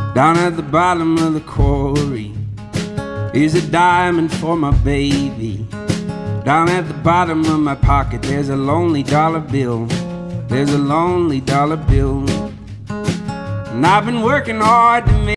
Down at the bottom of the quarry is a diamond for my baby. Down at the bottom of my pocket there's a lonely dollar bill. There's a lonely dollar bill. And I've been working hard to make